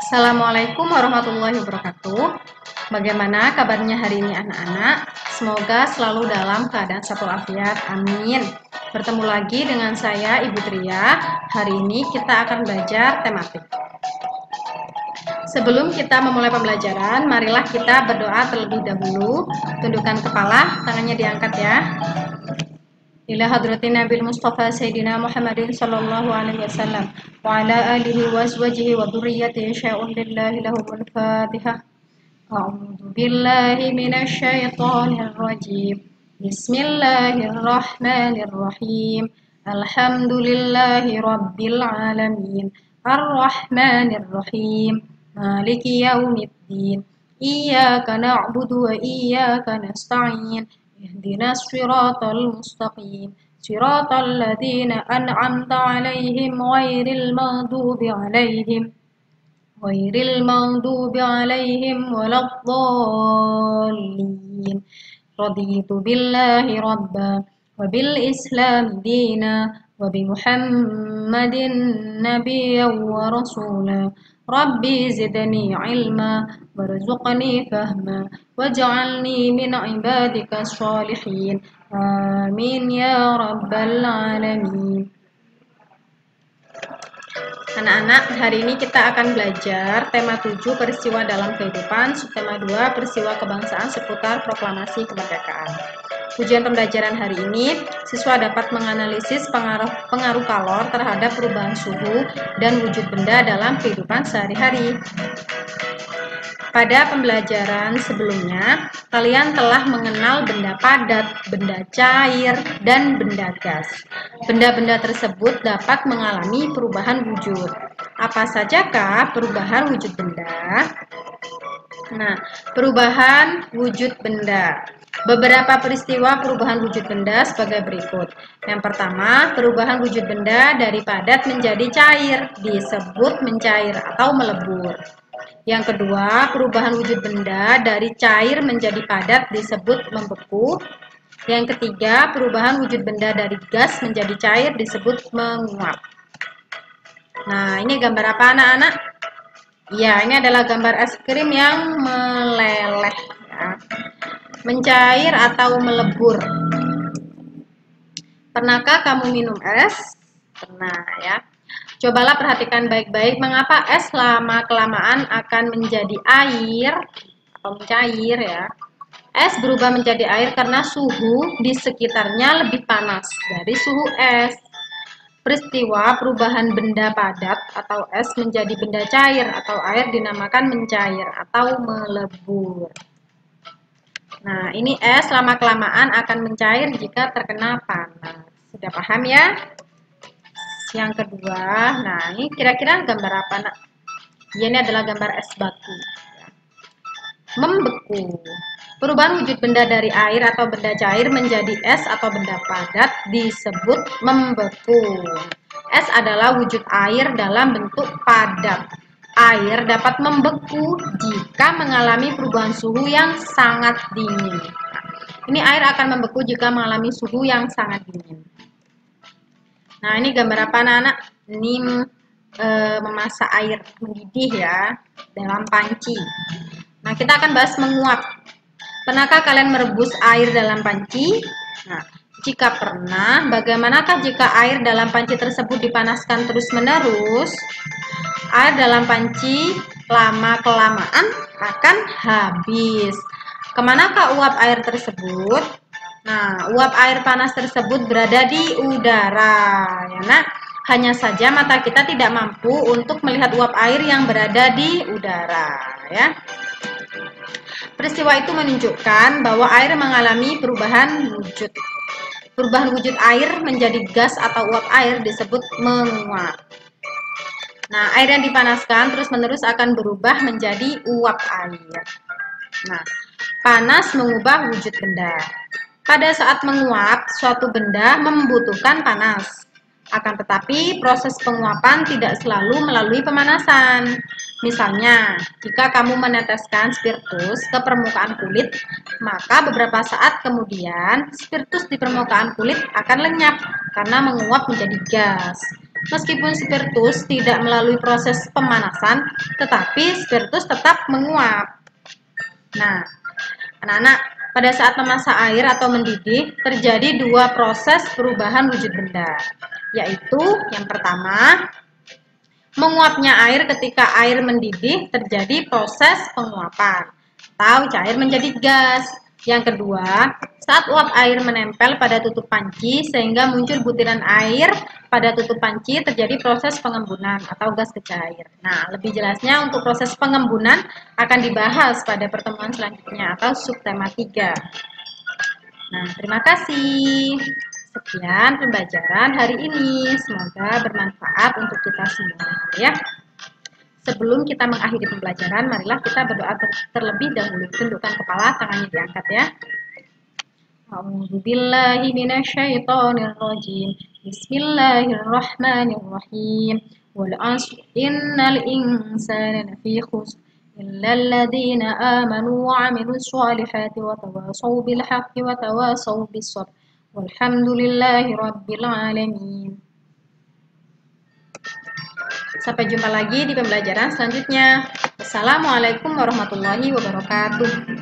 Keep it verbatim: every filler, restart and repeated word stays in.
Assalamualaikum warahmatullahi wabarakatuh. Bagaimana kabarnya hari ini anak-anak? Semoga selalu dalam keadaan sehat walafiat. Amin. Bertemu lagi dengan saya Ibu Tria. Hari ini kita akan belajar tematik. Sebelum kita memulai pembelajaran, marilah kita berdoa terlebih dahulu. Tundukkan kepala, tangannya diangkat ya. Ila hadratin Nabil Mustafa Sayyidina Muhammadin sallallahu alaihi wasallam wa ala alihi wa azwajihi wa dhurriyyatihi syai'un lillahi lahumul Fatihah. A'udzu billahi minasy syaithanir rajim. Bismillahirrahmanirrahim. Alhamdulillahi rabbil alamin. Arrahmanir rahim. Maliki yaumiddin. Iyyaka na'budu wa iyyaka nasta'in. Ihdinas siratal mustaqim siratal ladzina an'amta 'alaihim ghairil maghdubi 'alaihim ghairil maghdubi 'alaihim waladdallin. Raditu billahi rabba wa bil islam dina wa bi Muhammadin nabiyyan wa rasula. Rabbi zidni ilma warzuqni fahma waj'alni min ibadika sholihin. Amin ya rabbal alamin. Anak-anak, hari ini kita akan belajar tema tujuh peristiwa dalam kehidupan, subtema dua peristiwa kebangsaan seputar proklamasi kemerdekaan. Tujuan pembelajaran hari ini, siswa dapat menganalisis pengaruh, pengaruh kalor terhadap perubahan suhu dan wujud benda dalam kehidupan sehari-hari. Pada pembelajaran sebelumnya, kalian telah mengenal benda padat, benda cair, dan benda gas. Benda-benda tersebut dapat mengalami perubahan wujud. Apa sajakah perubahan wujud benda? Nah, perubahan wujud benda. Beberapa peristiwa perubahan wujud benda sebagai berikut. Yang pertama, perubahan wujud benda dari padat menjadi cair, disebut mencair atau melebur. Yang kedua, perubahan wujud benda dari cair menjadi padat disebut membeku. Yang ketiga, perubahan wujud benda dari gas menjadi cair disebut menguap. Nah, ini gambar apa anak-anak? Ya, ini adalah gambar es krim yang meleleh. Ya. Mencair atau melebur. Pernahkah kamu minum es? Pernah ya. Cobalah perhatikan baik-baik mengapa es lama-kelamaan akan menjadi air atau mencair ya. Es berubah menjadi air karena suhu di sekitarnya lebih panas dari suhu es. Peristiwa perubahan benda padat atau es menjadi benda cair atau air dinamakan mencair atau melebur. Nah, ini es lama-kelamaan akan mencair jika terkena panas. Sudah paham ya? Yang kedua, nah ini kira-kira gambar apa nak? Ya, ini adalah gambar es batu. Membeku. Perubahan wujud benda dari air atau benda cair menjadi es atau benda padat disebut membeku. Es adalah wujud air dalam bentuk padat. Air dapat membeku jika mengalami perubahan suhu yang sangat dingin. Ini air akan membeku jika mengalami suhu yang sangat dingin. Nah, ini gambar apa anak-anak? Ini e, memasak air mendidih ya dalam panci. Nah, kita akan bahas menguap. Pernahkah kalian merebus air dalam panci? Nah, jika pernah, bagaimanakah jika air dalam panci tersebut dipanaskan terus-menerus? Air dalam panci lama-kelamaan akan habis. Kemanakah uap air tersebut? Nah, uap air panas tersebut berada di udara. Ya, nah, hanya saja mata kita tidak mampu untuk melihat uap air yang berada di udara. Ya. Peristiwa itu menunjukkan bahwa air mengalami perubahan wujud. Perubahan wujud air menjadi gas atau uap air disebut menguap. Nah, air yang dipanaskan terus-menerus akan berubah menjadi uap air. Nah, panas mengubah wujud benda. Pada saat menguap, suatu benda membutuhkan panas. Akan tetapi, proses penguapan tidak selalu melalui pemanasan. Misalnya, jika kamu meneteskan spiritus ke permukaan kulit, maka beberapa saat kemudian spiritus di permukaan kulit akan lenyap karena menguap menjadi gas. Meskipun spiritus tidak melalui proses pemanasan, tetapi spiritus tetap menguap. Nah, anak-anak, pada saat memasak air atau mendidih, terjadi dua proses perubahan wujud benda, yaitu yang pertama, menguapnya air. Ketika air mendidih, terjadi proses penguapan, atau cair menjadi gas. Yang kedua, saat uap air menempel pada tutup panci sehingga muncul butiran air pada tutup panci, terjadi proses pengembunan atau gas ke cair. Nah, lebih jelasnya untuk proses pengembunan akan dibahas pada pertemuan selanjutnya atau subtema tiga. Nah, terima kasih. Sekian pembelajaran hari ini. Semoga bermanfaat untuk kita semua ya. Sebelum kita mengakhiri pembelajaran, marilah kita berdoa terlebih dahulu. Tundukkan kepala, tangannya diangkat ya. A'udzu billahi minasyaitonir rajim. Bismillahirrahmanirrahim. Wal 'asri innal insana lafi khusr illa alladziina aamanu wa 'amilus shalihati wa tawashaw bil haqqi wa tawashaw bis sabr. Walhamdulillahi rabbil alamin. Sampai jumpa lagi di pembelajaran selanjutnya. Wassalamualaikum warahmatullahi wabarakatuh.